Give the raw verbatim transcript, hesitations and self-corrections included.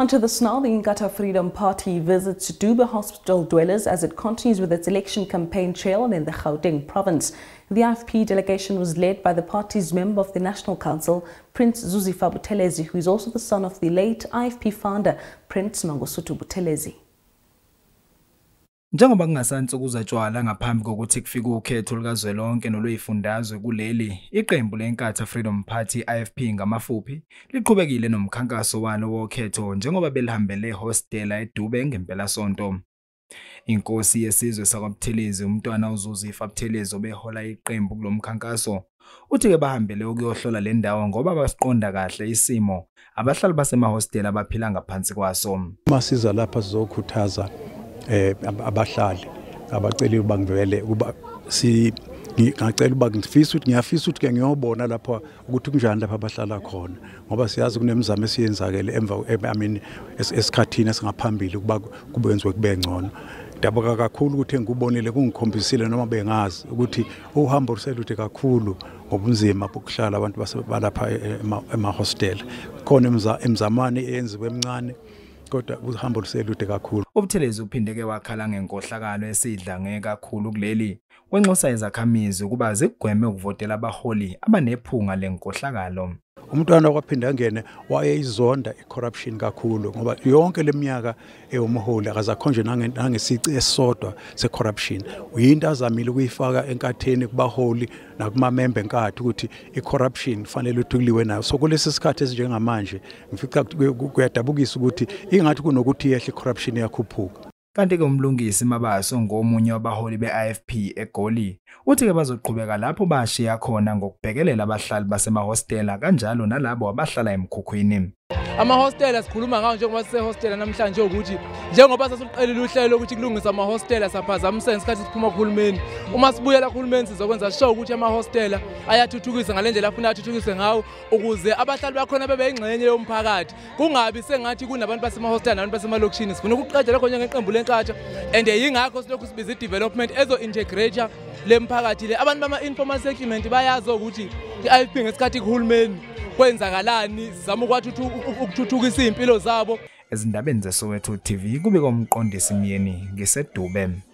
Onto this now, the Inkatha Freedom Party visits Dube Hostel dwellers as it continues with its election campaign trail in the Gauteng province. The I F P delegation was led by the party's member of the National Council, Prince Zuzifa Buthelezi, who is also the son of the late I F P founder, Prince Mangosuthu Buthelezi. Njengoba kungasansuku zatshwala ngaphambi kokuthi kufike ukhetho lukazwelonke noluyifundazwe kuleli, iqembu leInkatha Freedom Party I F P ngamafuphi liqhubekile nomkhankaso walo wokhetho njengoba belihambele hostela eDube ngempela sonto. Inkosi yesizwe sakwaButhelezi umntwana uZuzifa Buthelezi obehola iqembu kulomkhankaso uthi ke bahambele ukuyohlola le ndawo ngoba basiqonda kahle isimo abahlali basemahostela abaphila ngaphansi kwaso. Masiza lapha sizokhuthaza eh abahlali abacela ukuba ngivele kuba si ngicela ukuba ngifisa ukuthi ngiyafisa ukuthi ke ngiyobona lapha ukuthi kunjani lapha abahlala khona ngoba siyazi kunemizamo esiyenzakele emva I mean esikhathini esingaphambili kuba kubenziwe kube ngcono. Dabuka kakhulu ukuthi ngikubonile kungikhombisile noma bengazi ukuthi uhambo ruselude kakhulu ngobunzima bokuhlala abantu basebalapha emahostela khona emzamani eyenziwe emncane kodwa uhambo luselude kakhulu. UButhelezi uphindeke wakhala ngenkohlakalo esidlange kakhulu kuleli wenxusa izakhamizi ukuba zigweme ukuvotela abaholi abanephunga lenkohlakalo. Umntwana wakwaphinda angene wayeyizonda icorruption kakhulu ngoba yonke leminyaka eyomholi akazakhonje nangesici esodwa secorruption. Uyinto azamile ukuyifaka enkatheni kubaholi nakumamembe enkathu ukuthi icorruption fanele uthikuliwe nayo. So kulesi sikhathi esinjengamanje ngifica kuyadabukisa ukuthi ingathi kunokuthi yehle icorruption yakhuphuka. Kanti ke umlungisi Mabaso ngomunye wabaholi beI F P eGoli uthi ke bazoqhubeka lapho bashiya khona ngokubhekelela abahlali basemahostela kanjalo nalabo abahlala emkhukhwini. Amahostela sikhuluma ngawo njengoba sisehostela namhlanje ukuthi njengoba sasuqelile uhlelo ukuthi kulungisa amahostela saphazamisa isikhathi siphuma kuhulumeni. Uma sibuyela kuhulumeni sizokwenza show ukuthi amahostela ayathuthukisa ngalendlela afuna athuthukise ngawo ukuze abahlali bakhona bebe ingxenye yomphakathi. Kungabi sengathi kunabantu basemahostela nabantu basemalokishini. Sifuna ukuqedela khona ngeqembu leNkatha and yingakho silokhu sibiza development ezo integrate lemphakathi le abantu bama informal settlement bayazi ukuthi iI F P ngesikhathi kuhulumeni kwenzakalani sizama ukuthuthukisa impilo zabo. Ezindabeni zeSoweto T V kubika umqondisi Myeni ngiseDube.